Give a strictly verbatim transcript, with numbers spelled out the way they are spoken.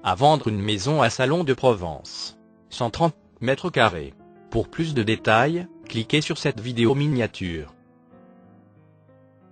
à vendre une maison à Salon de Provence. cent trente mètres carrés. Pour plus de détails, cliquez sur cette vidéo miniature.